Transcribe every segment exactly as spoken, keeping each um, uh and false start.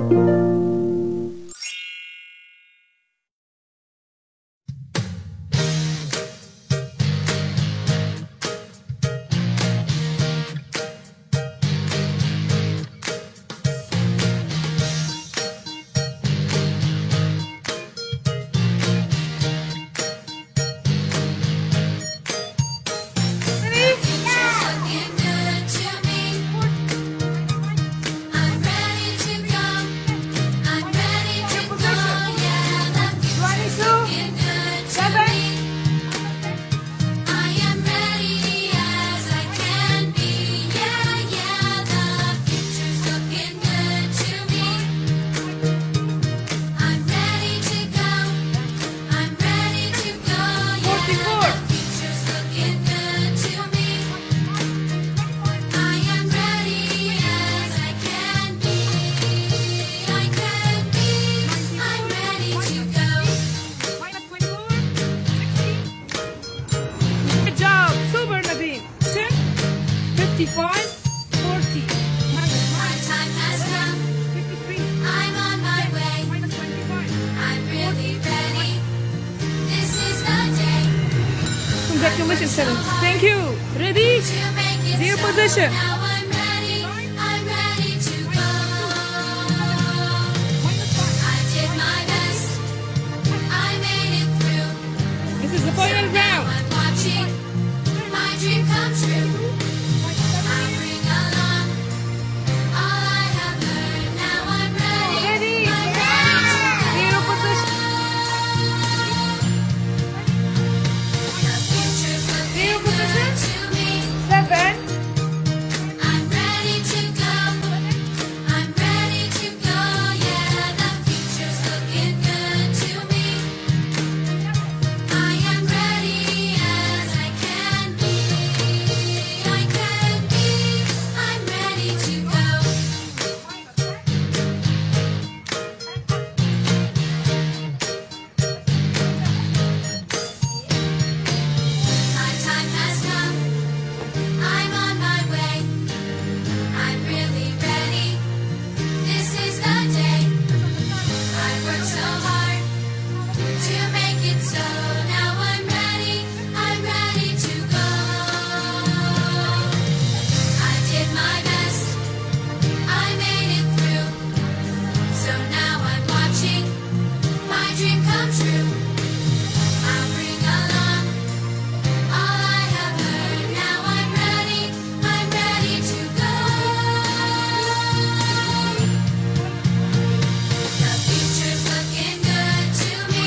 fifty-five, forty. My time has come. fifty-three. I'm on my way. Minus twenty-five. I'm really ready. This is the day. Congratulations, seven. Thank you. Ready? To make it Zero so. position. Now I'm ready. I'm ready to go. Minus five. I did my best. I made it through. This is the final Now round. I'm watching my dream come true. I bring along all I have heard. Now I'm ready. Ready? I'm ready to go. Zero position. The future's looking Zero position. good to me. Seven. I'm ready to go. I'm ready to go. Yeah, the future's looking good to me. I am ready as I can be. I can be. I'm ready to go. My time has come. I'm on my way. I'm really ready. This is the day. I worked so hard to make it so. Now I'm ready. I'm ready to go. I did my best. I made it through. So now I'm watching my dream come true. I'll bring along all I have heard. Now I'm ready. I'm ready to go. The future's looking good to me.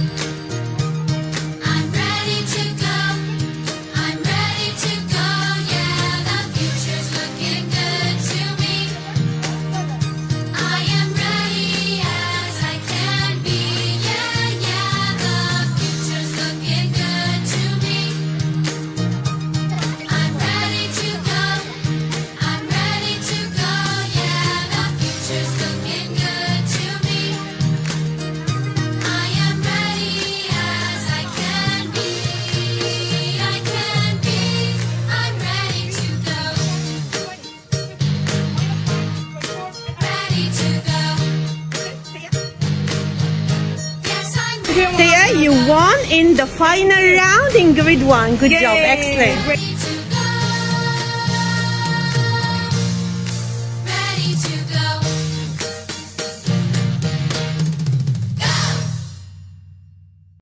I'm ready to go. I'm ready to go. Yeah, the future's looking good to me. I am ready as I can be. Yeah, yeah, the future's looking good to me. I'm ready to go. I'm ready to go. Yeah, the future's looking good to me. I am ready as I can be. I can be. I'm ready to go. Ready to go. Yes, I'm ready. Thea, you won in the final round in grade one. Good job, Yay. excellent. Great.